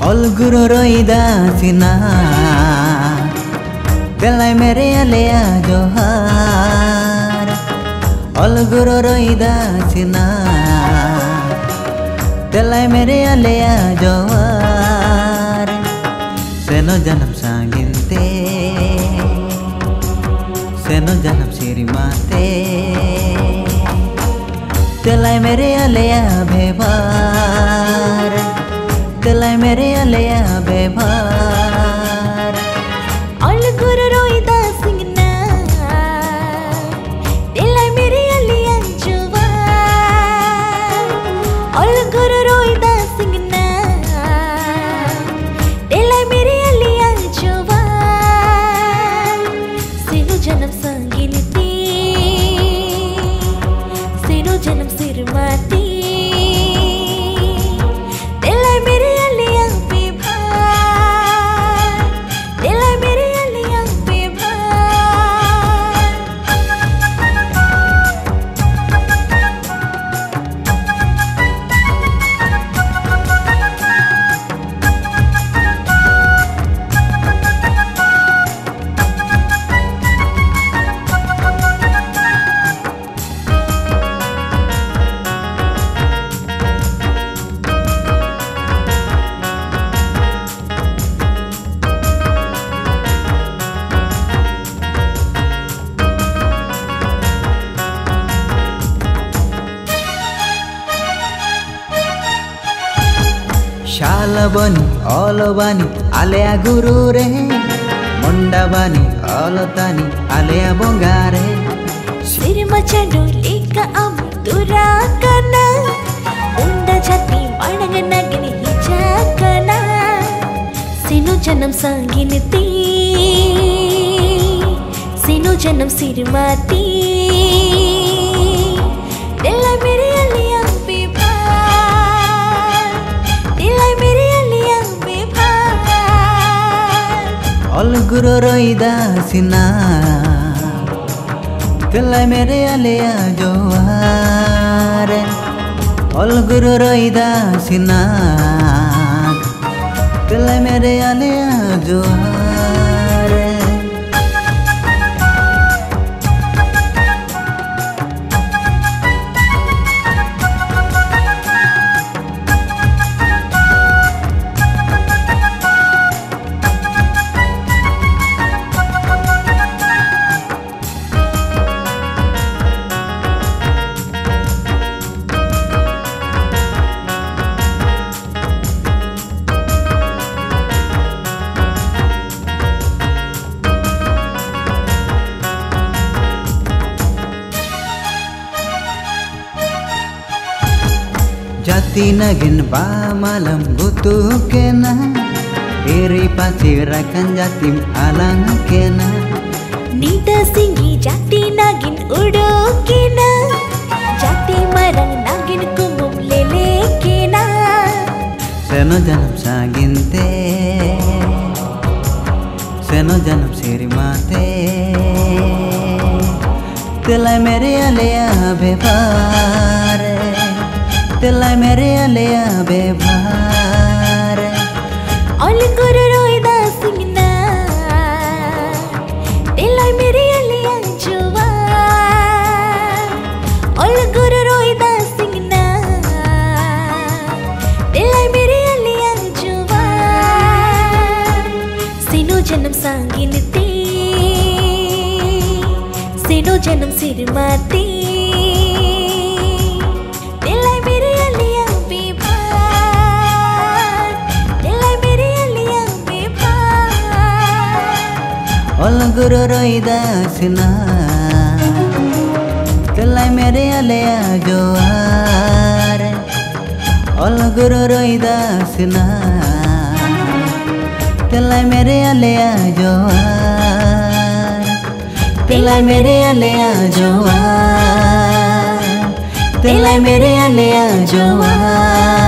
Olguru roida sina Telai mere alea johar Olguru roida sina Telai mere alea johar Seno janam sanginte Seno janam sirimate Telai mere alea bevar Telai mere alea bevar Olguru roida singna Telai mere alea johar Olguru roida singna Telai mere alea johar Seno janam sangiliti Seno janam sirmati Shalabani, olobani, alea gurure Mondabani, olotani, alea bongare Sirma chandu lika amdura kana Unda jati mananga nagini hijakana Seno janam sanginiti Seno janam sirmati Telai mere alea bevar Telai mere alea bevar Olguru roida sina Telai mere alea johar Olguru roida sina Telai mere alea johar Jati nagin ba malam butuh kena Iri pasirakan jatim alang kena Nida singi jati nagin udu kena Jati marang nagin kumum lele kena Seno janam saginte Seno janam sirimate Telai mere alea bevar Telai mere alea bevar Olguru roida singna Telai mere alea johar Olguru roida singna Telai mere alea johar Seno janam sangiliti Seno janam sirmati Olguru roida sina Telai mere alea johar Olguru roida sina Telai mere alea johar Telai mere alea johar Telai mere alea johar